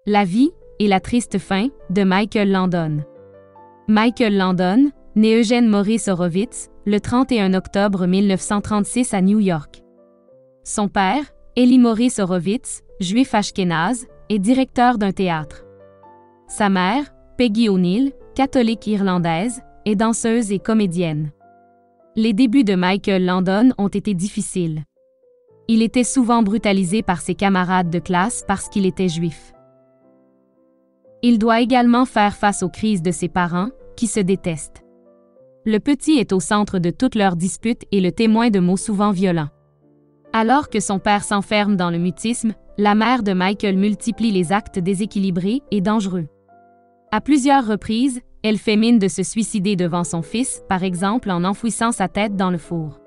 La vie et la triste fin de Michael Landon. Michael Landon, né Eugene Maurice Horowitz, le 31 octobre 1936 à New York. Son père, Eli Maurice Horowitz, juif ashkénaze, est directeur d'un théâtre. Sa mère, Peggy O'Neill, catholique irlandaise, est danseuse et comédienne. Les débuts de Michael Landon ont été difficiles. Il était souvent brutalisé par ses camarades de classe parce qu'il était juif. Il doit également faire face aux crises de ses parents, qui se détestent. Le petit est au centre de toutes leurs disputes et le témoin de mots souvent violents. Alors que son père s'enferme dans le mutisme, la mère de Michael multiplie les actes déséquilibrés et dangereux. À plusieurs reprises, elle fait mine de se suicider devant son fils, par exemple en enfouissant sa tête dans le four.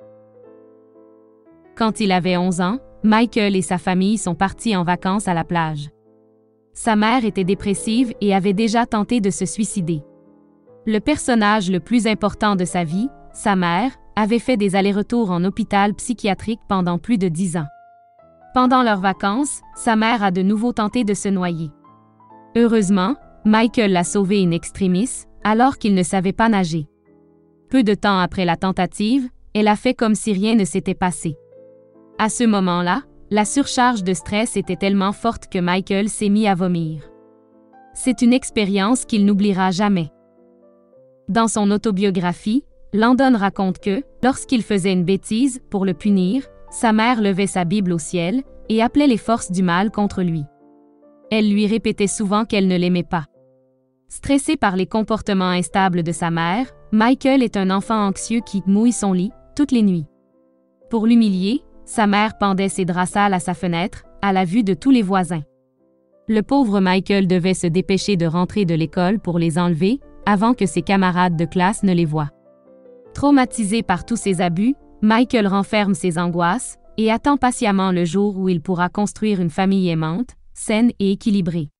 Quand il avait 11 ans, Michael et sa famille sont partis en vacances à la plage. Sa mère était dépressive et avait déjà tenté de se suicider. Le personnage le plus important de sa vie, sa mère, avait fait des allers-retours en hôpital psychiatrique pendant plus de 10 ans. Pendant leurs vacances, sa mère a de nouveau tenté de se noyer. Heureusement, Michael l'a sauvée in extremis, alors qu'il ne savait pas nager. Peu de temps après la tentative, elle a fait comme si rien ne s'était passé. À ce moment-là, la surcharge de stress était tellement forte que Michael s'est mis à vomir. C'est une expérience qu'il n'oubliera jamais. Dans son autobiographie, Landon raconte que, lorsqu'il faisait une bêtise, pour le punir, sa mère levait sa Bible au ciel et appelait les forces du mal contre lui. Elle lui répétait souvent qu'elle ne l'aimait pas. Stressé par les comportements instables de sa mère, Michael est un enfant anxieux qui mouille son lit toutes les nuits. Pour l'humilier, sa mère pendait ses draps sales à sa fenêtre, à la vue de tous les voisins. Le pauvre Michael devait se dépêcher de rentrer de l'école pour les enlever, avant que ses camarades de classe ne les voient. Traumatisé par tous ces abus, Michael renferme ses angoisses et attend patiemment le jour où il pourra construire une famille aimante, saine et équilibrée.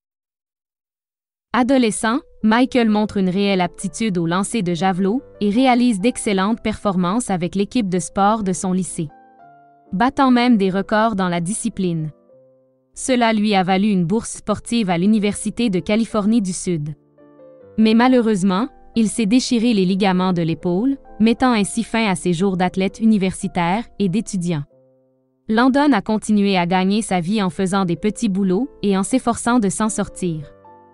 Adolescent, Michael montre une réelle aptitude au lancer de javelot et réalise d'excellentes performances avec l'équipe de sport de son lycée, battant même des records dans la discipline. Cela lui a valu une bourse sportive à l'Université de Californie du Sud. Mais malheureusement, il s'est déchiré les ligaments de l'épaule, mettant ainsi fin à ses jours d'athlète universitaire et d'étudiant. Landon a continué à gagner sa vie en faisant des petits boulots et en s'efforçant de s'en sortir.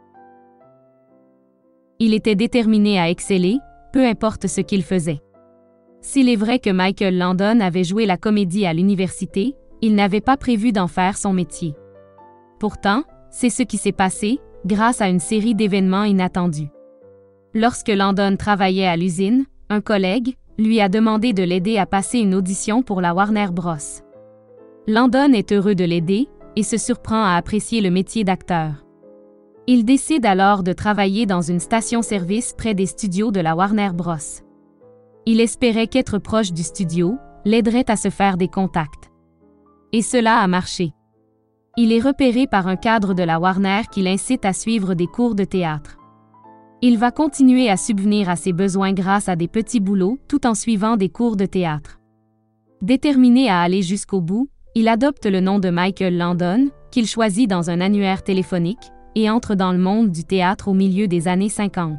Il était déterminé à exceller, peu importe ce qu'il faisait. S'il est vrai que Michael Landon avait joué la comédie à l'université, il n'avait pas prévu d'en faire son métier. Pourtant, c'est ce qui s'est passé, grâce à une série d'événements inattendus. Lorsque Landon travaillait à l'usine, un collègue lui a demandé de l'aider à passer une audition pour la Warner Bros. Landon est heureux de l'aider et se surprend à apprécier le métier d'acteur. Il décide alors de travailler dans une station-service près des studios de la Warner Bros. Il espérait qu'être proche du studio l'aiderait à se faire des contacts. Et cela a marché. Il est repéré par un cadre de la Warner qui l'incite à suivre des cours de théâtre. Il va continuer à subvenir à ses besoins grâce à des petits boulots tout en suivant des cours de théâtre. Déterminé à aller jusqu'au bout, il adopte le nom de Michael Landon, qu'il choisit dans un annuaire téléphonique, et entre dans le monde du théâtre au milieu des années 50.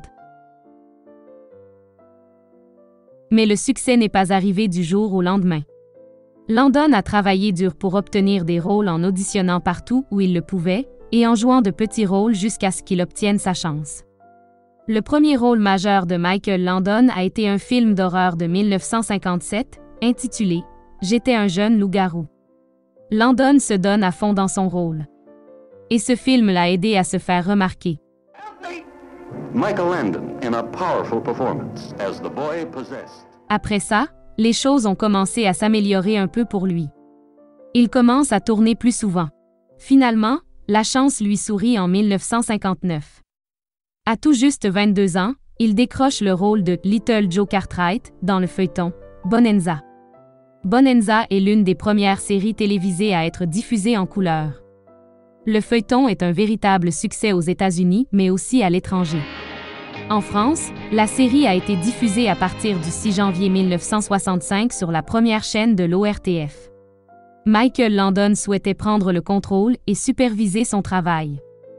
Mais le succès n'est pas arrivé du jour au lendemain. Landon a travaillé dur pour obtenir des rôles en auditionnant partout où il le pouvait, et en jouant de petits rôles jusqu'à ce qu'il obtienne sa chance. Le premier rôle majeur de Michael Landon a été un film d'horreur de 1957, intitulé « J'étais un jeune loup-garou ». Landon se donne à fond dans son rôle. Et ce film l'a aidé à se faire remarquer. Michael Landon in a powerful performance as the boy possessed. Après ça, les choses ont commencé à s'améliorer un peu pour lui. Il commence à tourner plus souvent. Finalement, la chance lui sourit en 1959. À tout juste 22 ans, il décroche le rôle de Little Joe Cartwright dans le feuilleton Bonanza. Bonanza est l'une des premières séries télévisées à être diffusée en couleur. Le feuilleton est un véritable succès aux États-Unis, mais aussi à l'étranger. En France, la série a été diffusée à partir du 6 janvier 1965 sur la première chaîne de l'ORTF. Michael Landon souhaitait prendre le contrôle et superviser son travail.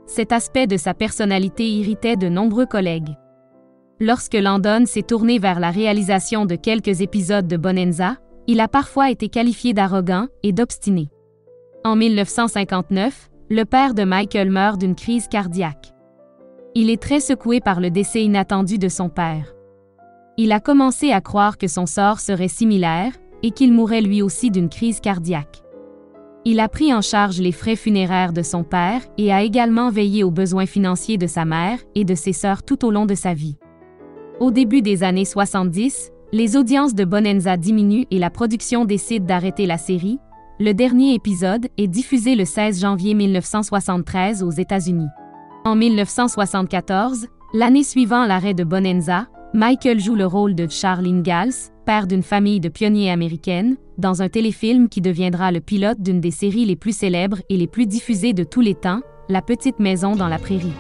Cet aspect de sa personnalité irritait de nombreux collègues. Lorsque Landon s'est tourné vers la réalisation de quelques épisodes de Bonanza, il a parfois été qualifié d'arrogant et d'obstiné. En 1959, le père de Michael meurt d'une crise cardiaque. Il est très secoué par le décès inattendu de son père. Il a commencé à croire que son sort serait similaire et qu'il mourrait lui aussi d'une crise cardiaque. Il a pris en charge les frais funéraires de son père et a également veillé aux besoins financiers de sa mère et de ses sœurs tout au long de sa vie. Au début des années 70, les audiences de Bonanza diminuent et la production décide d'arrêter la série. Le dernier épisode est diffusé le 16 janvier 1973 aux États-Unis. En 1974, l'année suivant l'arrêt de Bonanza, Michael joue le rôle de Charles Ingalls, père d'une famille de pionniers américaines, dans un téléfilm qui deviendra le pilote d'une des séries les plus célèbres et les plus diffusées de tous les temps, La Petite Maison dans la Prairie.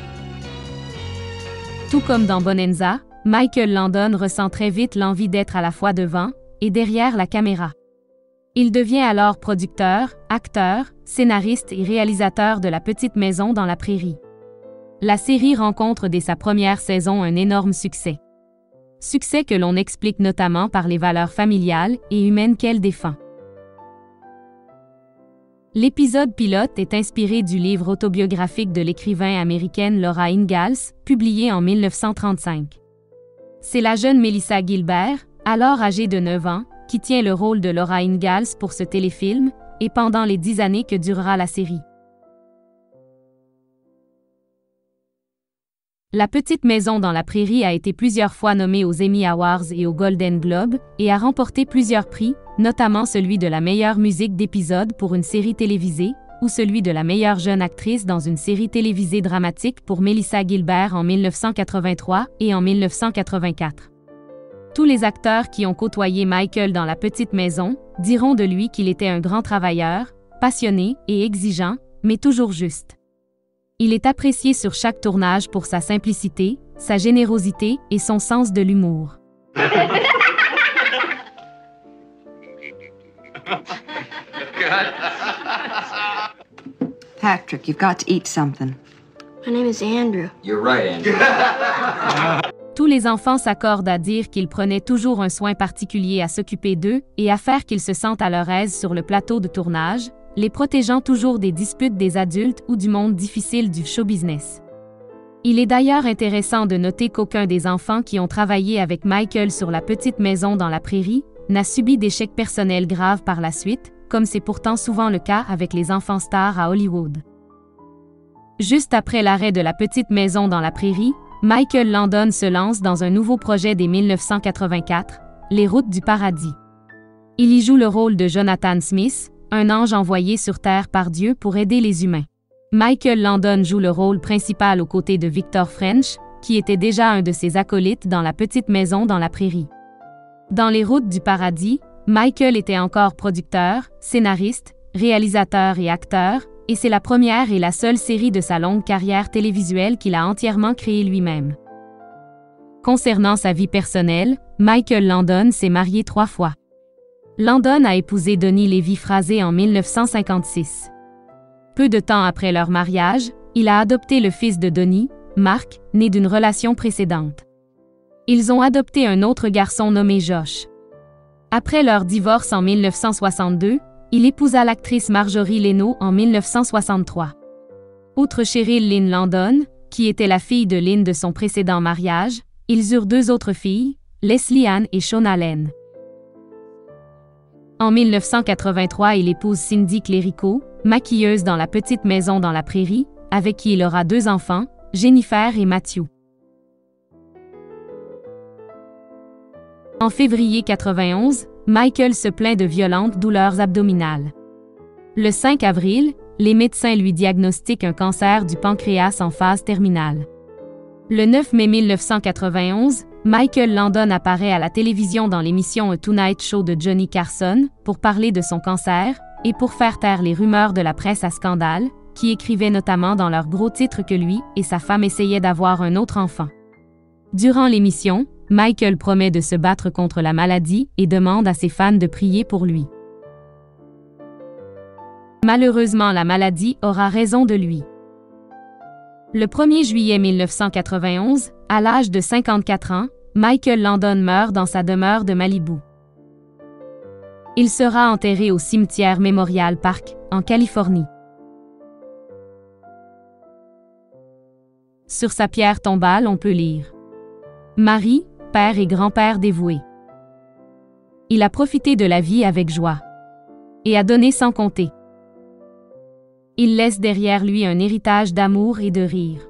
Tout comme dans Bonanza, Michael Landon ressent très vite l'envie d'être à la fois devant et derrière la caméra. Il devient alors producteur, acteur, scénariste et réalisateur de La Petite Maison dans la Prairie. La série rencontre dès sa première saison un énorme succès. Succès que l'on explique notamment par les valeurs familiales et humaines qu'elle défend. L'épisode pilote est inspiré du livre autobiographique de l'écrivain américaine Laura Ingalls, publié en 1935. C'est la jeune Melissa Gilbert, alors âgée de 9 ans, qui tient le rôle de Laura Ingalls pour ce téléfilm, et pendant les 10 années que durera la série. La Petite Maison dans la Prairie a été plusieurs fois nommée aux Emmy Awards et aux Golden Globes, et a remporté plusieurs prix, notamment celui de la meilleure musique d'épisode pour une série télévisée, ou celui de la meilleure jeune actrice dans une série télévisée dramatique pour Melissa Gilbert en 1983 et en 1984. Tous les acteurs qui ont côtoyé Michael dans La Petite Maison diront de lui qu'il était un grand travailleur, passionné et exigeant, mais toujours juste. Il est apprécié sur chaque tournage pour sa simplicité, sa générosité et son sens de l'humour. Patrick, you've got to eat something. My name is Andrew. You're right, Andrew. Tous les enfants s'accordent à dire qu'ils prenaient toujours un soin particulier à s'occuper d'eux et à faire qu'ils se sentent à leur aise sur le plateau de tournage, les protégeant toujours des disputes des adultes ou du monde difficile du show business. Il est d'ailleurs intéressant de noter qu'aucun des enfants qui ont travaillé avec Michael sur La Petite Maison dans la Prairie n'a subi d'échecs personnels graves par la suite, comme c'est pourtant souvent le cas avec les enfants stars à Hollywood. Juste après l'arrêt de La Petite Maison dans la Prairie, Michael Landon se lance dans un nouveau projet dès 1984, Les Routes du Paradis. Il y joue le rôle de Jonathan Smith, un ange envoyé sur Terre par Dieu pour aider les humains. Michael Landon joue le rôle principal aux côtés de Victor French, qui était déjà un de ses acolytes dans La Petite Maison dans la Prairie. Dans Les Routes du Paradis, Michael était encore producteur, scénariste, réalisateur et acteur, et c'est la première et la seule série de sa longue carrière télévisuelle qu'il a entièrement créée lui-même. Concernant sa vie personnelle, Michael Landon s'est marié 3 fois. Landon a épousé Donnie Lévy-Frazé en 1956. Peu de temps après leur mariage, il a adopté le fils de Donnie, Mark, né d'une relation précédente. Ils ont adopté un autre garçon nommé Josh. Après leur divorce en 1962, il épousa l'actrice Marjorie Leno en 1963. Outre Cheryl Lynn Landon, qui était la fille de Lynn de son précédent mariage, ils eurent 2 autres filles, Leslie Ann et Shona Lynn. En 1983, il épouse Cindy Clérico, maquilleuse dans La Petite Maison dans la Prairie, avec qui il aura 2 enfants, Jennifer et Matthew. En février 1991, Michael se plaint de violentes douleurs abdominales. Le 5 avril, les médecins lui diagnostiquent un cancer du pancréas en phase terminale. Le 9 mai 1991, Michael Landon apparaît à la télévision dans l'émission A Tonight Show de Johnny Carson pour parler de son cancer et pour faire taire les rumeurs de la presse à scandale, qui écrivaient notamment dans leurs gros titres que lui et sa femme essayaient d'avoir un autre enfant. Durant l'émission, Michael promet de se battre contre la maladie et demande à ses fans de prier pour lui. Malheureusement, la maladie aura raison de lui. Le 1er juillet 1991, à l'âge de 54 ans, Michael Landon meurt dans sa demeure de Malibu. Il sera enterré au cimetière Memorial Park, en Californie. Sur sa pierre tombale, on peut lire « Mari, père et grand-père dévoué. Il a profité de la vie avec joie et a donné sans compter. Il laisse derrière lui un héritage d'amour et de rire.